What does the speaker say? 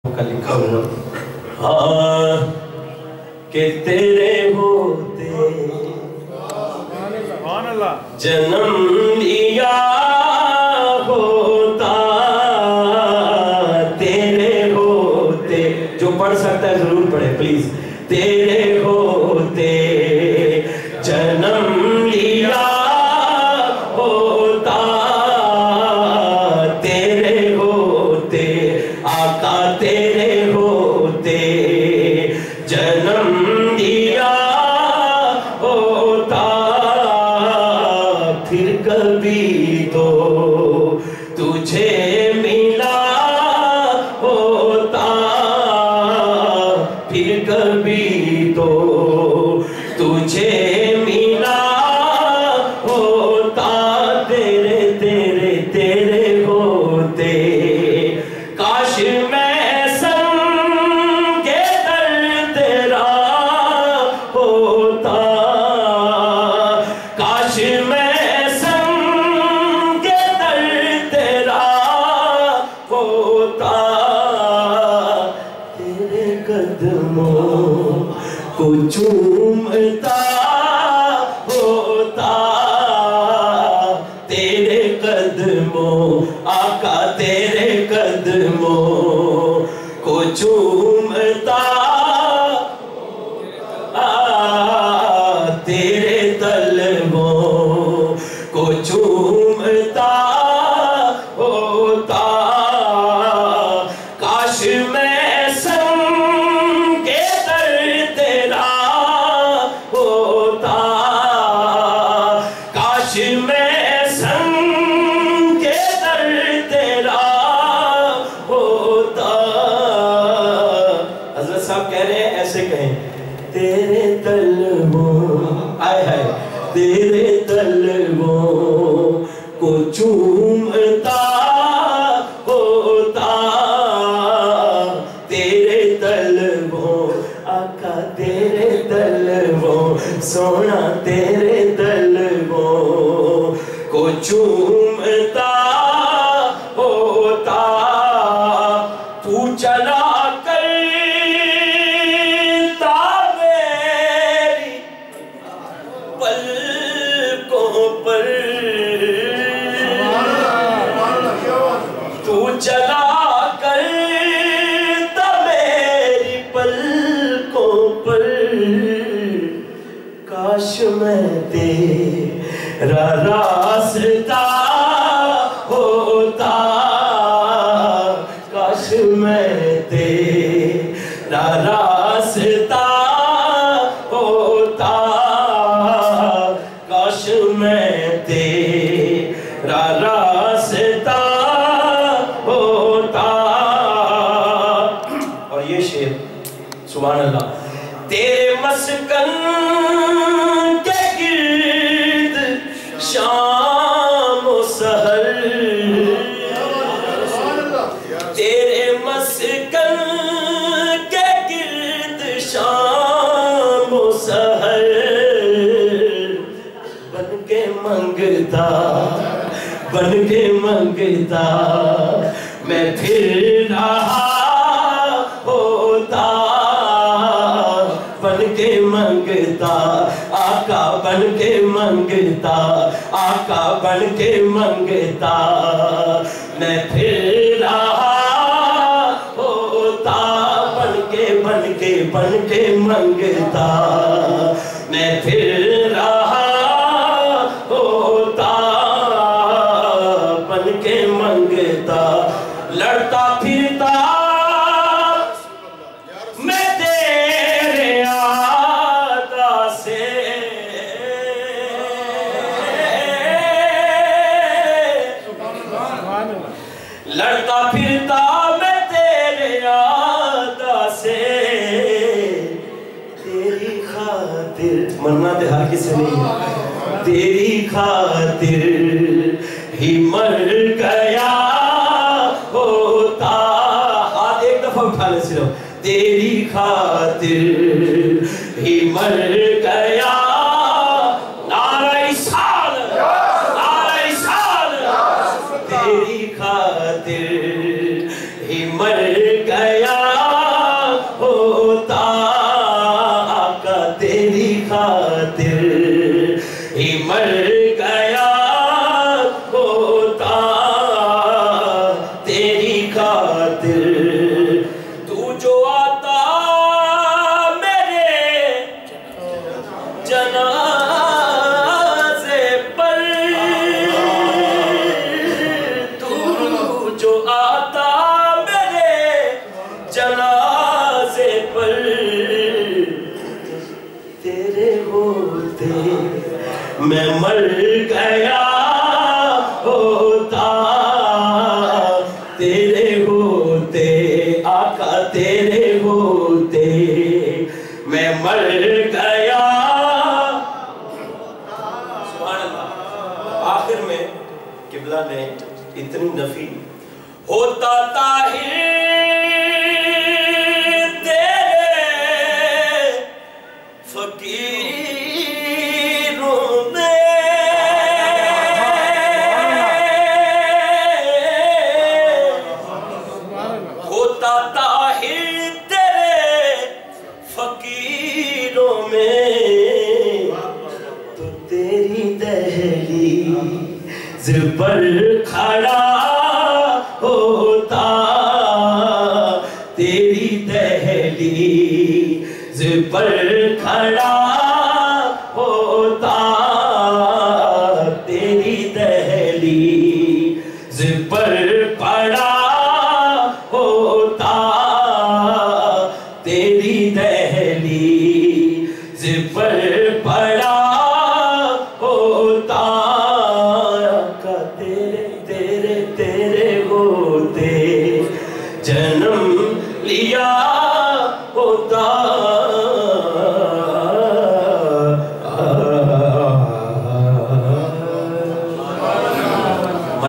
का लिखा हुआ हाँ कि तेरे होते जन्म लिया होता, तेरे होते, जो पढ़ सकता है जरूर पढ़े प्लीज। तेरे होते जन्म लिया होता, तेरे होते आका, तेरे होते जन्म दिया होता, फिर कभी तो तुझे मिला होता, फिर कभी तो तुझे मिला होता, तेरे तेरे तेरे होते। काश मैं संग के दर तेरा होता, काश मैं संग के दर तेरा होता, तेरे कदमों को चूमता होता, तेरे कदमों आका, तेरे कदमों को चूमता, तेरे तलवों को चूमता होता, काश मैं संग के दर तेरा होता, काश मैं संग के दर तेरा होता। हज़रत साहब कह रहे हैं, ऐसे कहें, तेरे तलवों आए है, तेरे तलवों को चूमता होता, तेरे तलवों आका, तेरे तलवों सोना, तेरे तलवों को चूमता होता, तू चला कर पलकों पर, तू चला करता मेरी पलकों पर, काश मैं तेरा रास्ता होता, काश मैं तेरा रास्ता होता, काश मैं तेरा रास्ता होता। और ये शेर सुभान अल्लाह, तेरे मस्कन के गिर्द शाम और सहर, तेरे मस्कन के गिर्द शाम और सहर, बन के मंगता, बन के मंगता मैं फिर रहा होता, बन के मंगता आका, बन के मंगता आका, बन के मंगता मैं फिर रहा होता, बन के मंगता मैं फिर रहा होता, बन के मंगता लड़ता फिरता मैं तेरे आका से, लड़ता फिरता मैं तेरे आका से, तेरी खातिर, मरना तो हर किसी नहीं है, तेरी खातिर ही मर गया होता, हाथ एक दफा उठा ले सिर्फ, तेरी खातिर ही मर गया, नारे साल, नारे साल, तेरी खातिर ही मर गया जनाजे पर तेरे होते मैं मर गया होता, तेरे होते आका तेरे होते मैं मर गया। सुभान अल्लाह। आखिर में किबला ने इतनी नफी होता ताहिर तेरे फकीरों में, होता ताहिर तेरे फकीरों में तो तेरी दहलीज़ पर खड़ा होता, तेरी दहलीज़ पर खड़ा होता, तेरी दहलीज़ पर पड़ा होता, तेरी दहलीज़ पर पड़ा होता। का तेरे तेरे तेरे होते जन्म लिया होता।